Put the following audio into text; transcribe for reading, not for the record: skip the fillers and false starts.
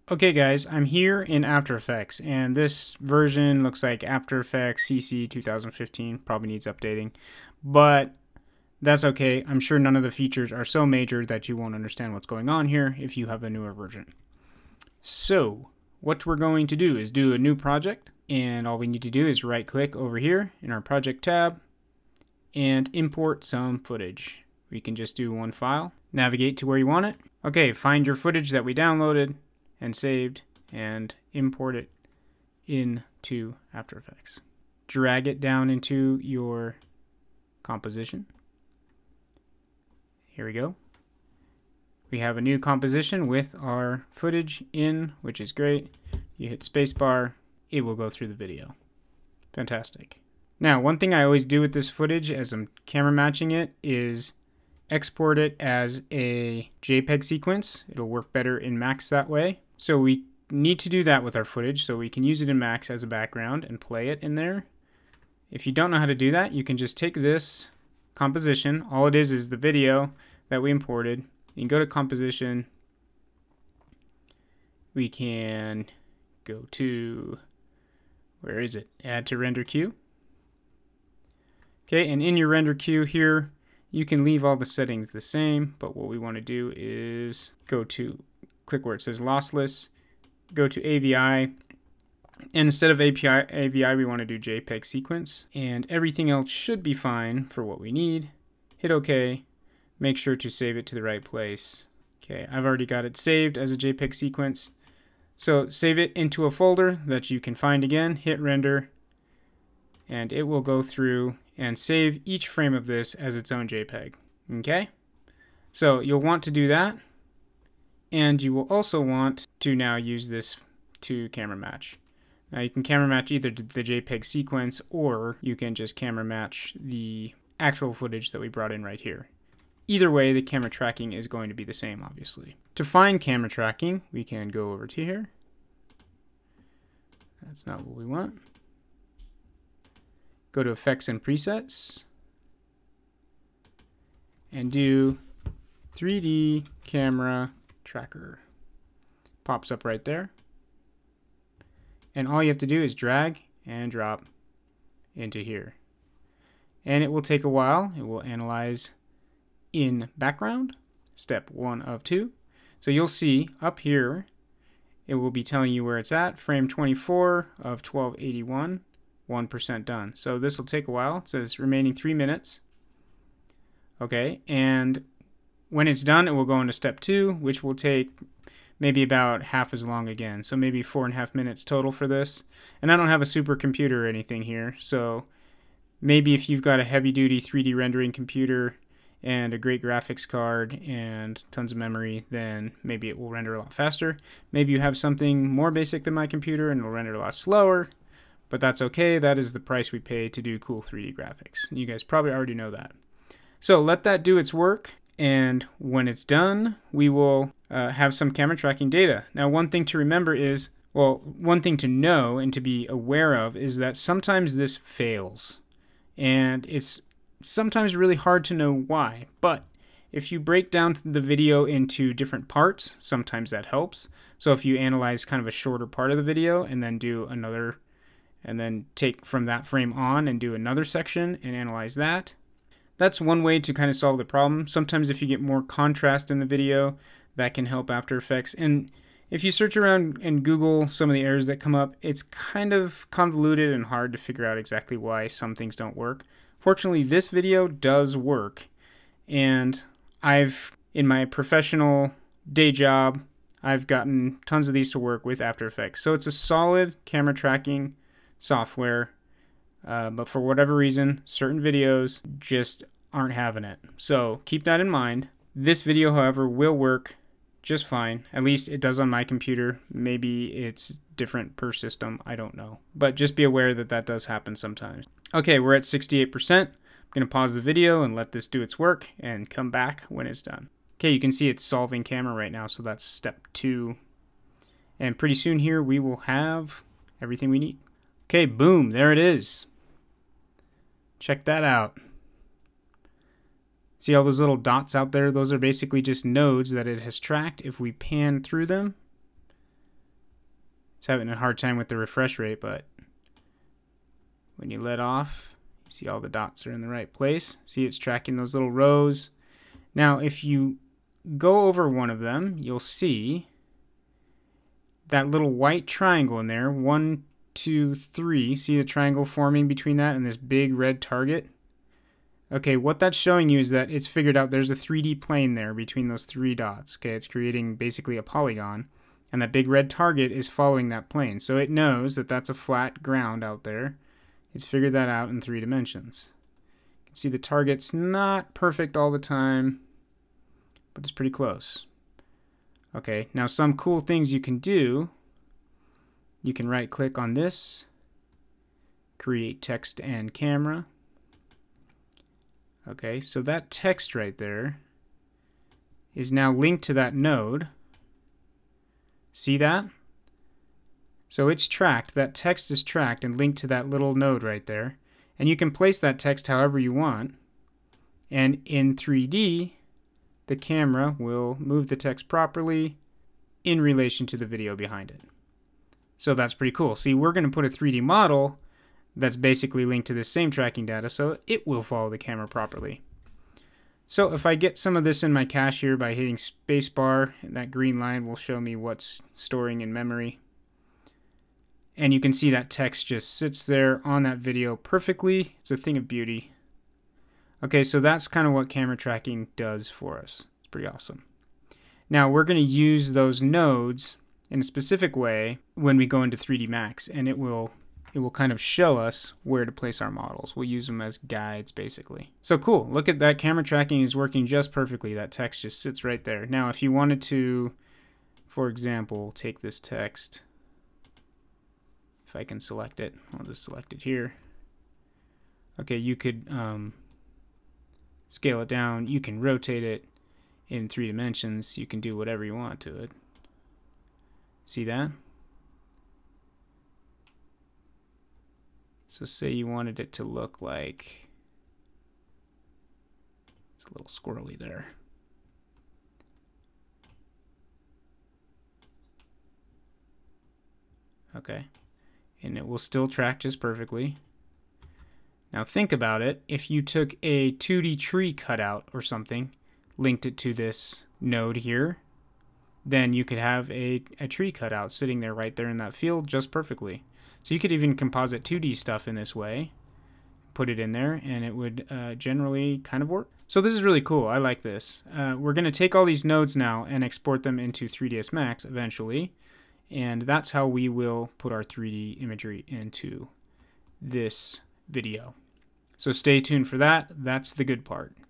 Okay guys, I'm here in After Effects, and this version looks like After Effects CC 2015, probably needs updating, but that's okay. I'm sure none of the features are so major that you won't understand what's going on here if you have a newer version. So, what we're going to do is do a new project, and all we need to do is right click over here in our project tab and import some footage. We can just do one file, navigate to where you want it. Okay, find your footage that we downloaded and saved and import it into After Effects. Drag it down into your composition. Here we go. We have a new composition with our footage in, which is great. You hit spacebar, it will go through the video. Fantastic. Now, one thing I always do with this footage as I'm camera matching it is export it as a JPEG sequence. It'll work better in Max that way. So we need to do that with our footage, so we can use it in Max as a background and play it in there. If you don't know how to do that, you can just take this composition. All it is the video that we imported. You can go to composition. We can go to, where is it? Add to render queue. Okay, and in your render queue here, you can leave all the settings the same, but what we want to do is go to, click where it says lossless, go to AVI, and instead of AVI, we want to do JPEG sequence, and everything else should be fine for what we need. Hit OK, make sure to save it to the right place. Okay, I've already got it saved as a JPEG sequence, so save it into a folder that you can find again, hit render, and it will go through and save each frame of this as its own JPEG. Okay, so you'll want to do that. And you will also want to now use this to camera match. Now you can camera match either the JPEG sequence, or you can just camera match the actual footage that we brought in right here. Either way, the camera tracking is going to be the same, obviously. To find camera tracking, we can go over to here. That's not what we want. Go to Effects and Presets, and do 3D Camera Tracker. Pops up right there, and all you have to do is drag and drop into here, and it will take a while. It will analyze in background, step 1 of 2. So you'll see up here it will be telling you where it's at, frame 24 of 1281, 1% done. So this will take a while. It says remaining 3 minutes. Okay, and when it's done, it will go into step 2, which will take maybe about half as long again. So maybe 4.5 minutes total for this. And I don't have a supercomputer or anything here. So maybe if you've got a heavy-duty 3D rendering computer and a great graphics card and tons of memory, then maybe it will render a lot faster. Maybe you have something more basic than my computer and it'll render a lot slower. But that's okay. That is the price we pay to do cool 3D graphics. You guys probably already know that. So let that do its work. And when it's done, we will have some camera tracking data. Now, one thing to remember is, well, one thing to know and to be aware of is that sometimes this fails. And it's sometimes really hard to know why. But if you break down the video into different parts, sometimes that helps. So if you analyze kind of a shorter part of the video and then do another, and then take from that frame on and do another section and analyze that, that's one way to kind of solve the problem. Sometimes if you get more contrast in the video, that can help After Effects. And if you search around and Google some of the errors that come up, it's kind of convoluted and hard to figure out exactly why some things don't work. Fortunately, this video does work. And in my professional day job, I've gotten tons of these to work with After Effects. So it's a solid camera tracking software. But for whatever reason, certain videos just aren't having it. So keep that in mind. This video, however, will work just fine. At least it does on my computer. Maybe it's different per system. I don't know. But just be aware that that does happen sometimes. Okay, we're at 68%. I'm going to pause the video and let this do its work and come back when it's done. Okay, you can see it's solving camera right now. So that's step 2. And pretty soon here we will have everything we need. Okay, boom, there it is. Check that out. See all those little dots out there? Those are basically just nodes that it has tracked. If we pan through them, It's having a hard time with the refresh rate, but when you let off, you see all the dots are in the right place. See, it's tracking those little rows. Now, if you go over one of them, you'll see that little white triangle in there. 1, 2, 3. See the triangle forming between that and this big red target? Okay, what that's showing you is that it's figured out there's a 3D plane there between those 3 dots. Okay, it's creating basically a polygon, and that big red target is following that plane. So it knows that that's a flat ground out there. It's figured that out in 3 dimensions. You can see the target's not perfect all the time, but it's pretty close. Okay, now some cool things you can do. You can right click on this, create text and camera. Okay, so that text right there is now linked to that node. See that? So it's tracked, that text is tracked and linked to that little node right there. And you can place that text however you want. And in 3D, the camera will move the text properly in relation to the video behind it. So that's pretty cool. See, we're going to put a 3D model that's basically linked to the same tracking data, so it will follow the camera properly. So if I get some of this in my cache here by hitting spacebar, that green line will show me what's storing in memory. And you can see that text just sits there on that video perfectly. It's a thing of beauty. Okay, so that's kind of what camera tracking does for us. It's pretty awesome. Now we're going to use those nodes in a specific way when we go into 3D Max, and it will kind of show us where to place our models. We'll use them as guides, basically. So cool, look at that, camera tracking is working just perfectly. That text just sits right there. Now, if you wanted to, for example, take this text, if I can select it, I'll just select it here. Okay, you could scale it down, you can rotate it in 3 dimensions, you can do whatever you want to it. See that? So say you wanted it to look like, it's a little squirrely there. Okay, and it will still track just perfectly. Now think about it, if you took a 2D tree cutout or something, linked it to this node here, then you could have a tree cutout sitting there right there in that field just perfectly. So you could even composite 2D stuff in this way, put it in there, and it would generally kind of work. So this is really cool. I like this. We're going to take all these nodes now and export them into 3ds Max eventually, and that's how we will put our 3D imagery into this video. So stay tuned for that. That's the good part.